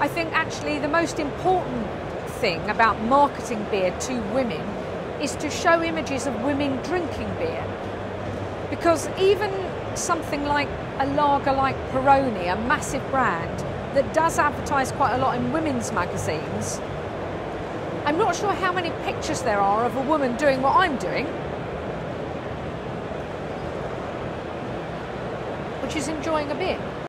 I think actually the most important thing about marketing beer to women is to show images of women drinking beer. Because even something like a lager like Peroni, a massive brand that does advertise quite a lot in women's magazines, I'm not sure how many pictures there are of a woman doing what I'm doing, which is enjoying a beer.